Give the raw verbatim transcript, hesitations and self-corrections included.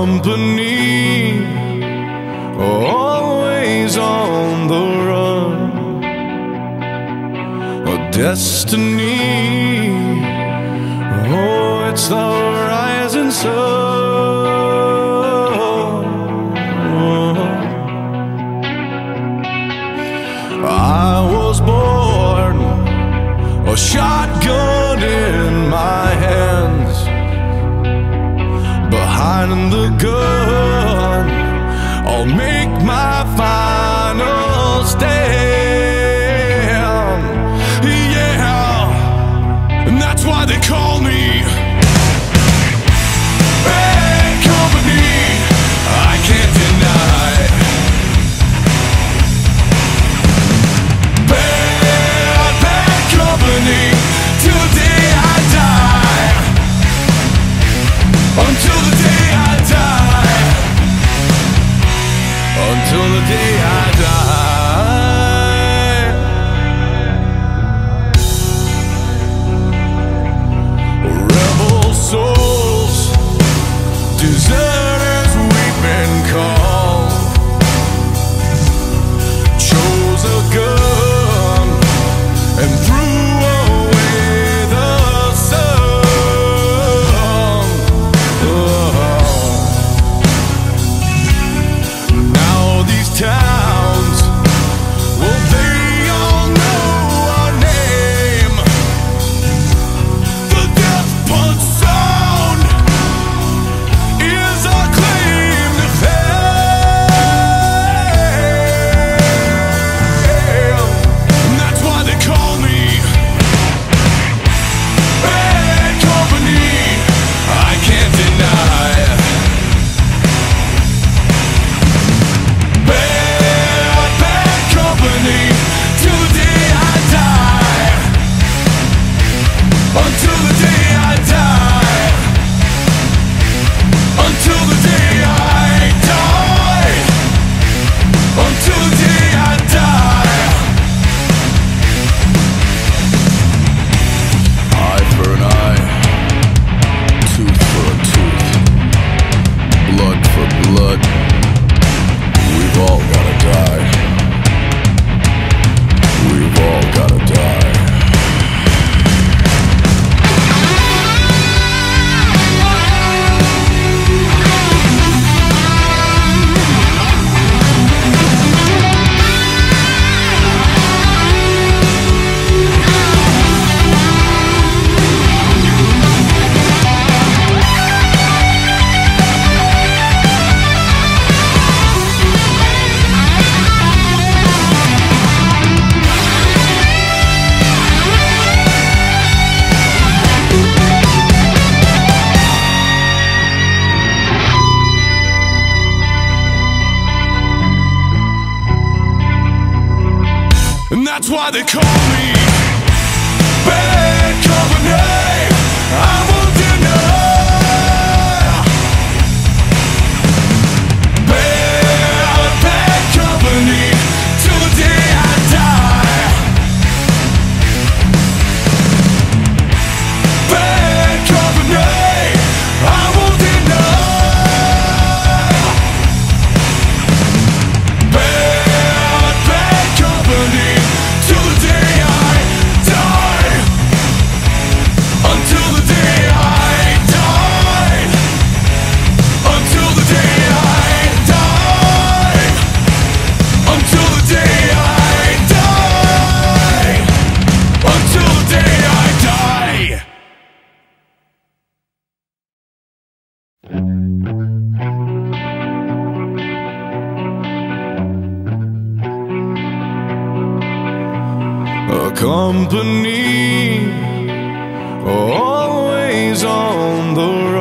company, always on the run. A destiny, oh, it's the rising sun. I was born, a shotgun in my hands. Behind the gun, I'll make my final stand. Yeah, and that's why they call me bad company. I can't deny bad, bad company till the day I die. Until the day I die. Until the day I die. Rebel souls, deserters we've been called. Chose a gun and threw away the sun. Now these towns, well, they all know our name. The death punch sound is our claim to fame. And that's why they call me bad company. I can't deny bad, bad company till the day I die. Until the day I die. Until the day I die. Until the day I die. Eye for an eye, tooth for a tooth, blood for blood. We've all gotta die. We've all gotta die. And that's why they call me bad company. I won't deny bad, bad company till the day I die. Bad company. I won't deny bad, bad company till the day I die. Until the day I die. Until the day I die. Until the day I die. Until the day I die. A company, always on the